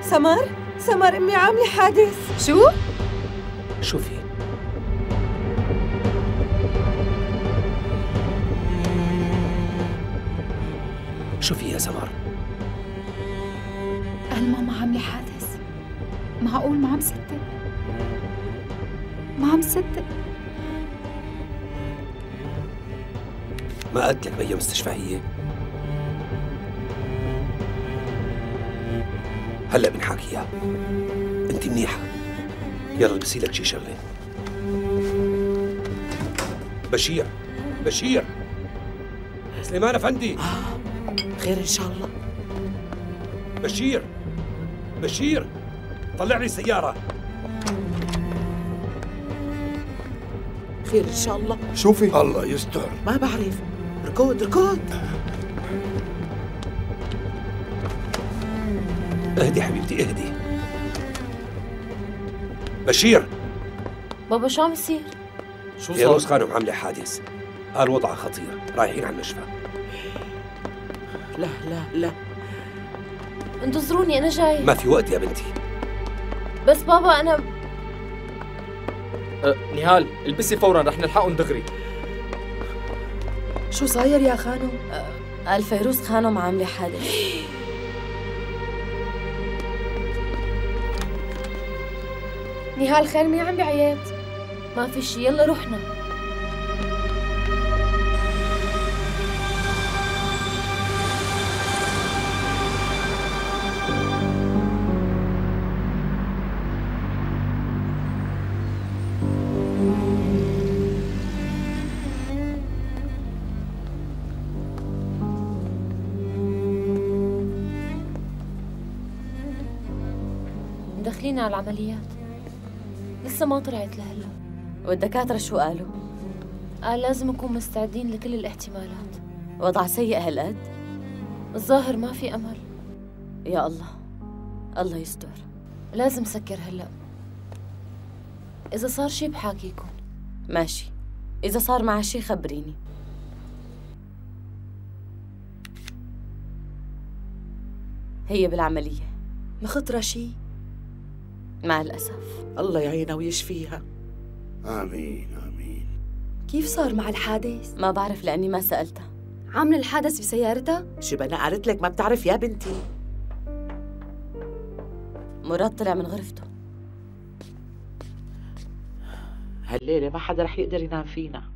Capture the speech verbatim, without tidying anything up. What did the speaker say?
سمر سمر امي عامله حادث. شو؟ شوفي شوفي يا سمر، قال ماما عامله حادث. معقول؟ ما عم صدق، ما عم صدق. ما قلت لك بأي مستشفى هي؟ هلا بنحاكيها. انت منيحة، يلا البسي لك شي شغلة. بشير بشير سليمان افندي. خير ان شاء الله. بشير بشير طلع لي سيارة. خير ان شاء الله. شوفي الله يستر. ما بعرف. ركض ركض. اهدي حبيبتي اهدي. بشير. بابا شو عم يصير؟ شو صار؟ فيروز خانم عاملة حادث، قال وضعها خطير، رايحين على المشفى. لا لا لا انتظروني انا جاي. ما في وقت يا بنتي. بس بابا انا أه نهال البسي فورا رح نلحقهم دغري. شو صاير يا خانم؟ قال فيروز خانم عامله حادث. نهال خير مين عم بيعيط؟ ما في شي، يلا رحنا. مدخلين على العمليات، لسه ما طلعت لهلا. والدكاترة شو قالوا؟ قال لازم نكون مستعدين لكل الاحتمالات. وضع سيء هالقد؟ الظاهر ما في أمل. يا الله، الله يستر. لازم سكر هلا، إذا صار شي بحاكيكم. ماشي، إذا صار معها شي خبريني. هي بالعملية. مخطرة شي؟ مع الأسف. الله يعينها ويشفيها. آمين آمين. كيف صار مع الحادث؟ ما بعرف لأني ما سألتها. عامل الحادث بسيارتها؟ شو بنا قالت لك ما بتعرف يا بنتي؟ مراد طلع من غرفته. هالليلة ما حدا رح يقدر ينام فينا.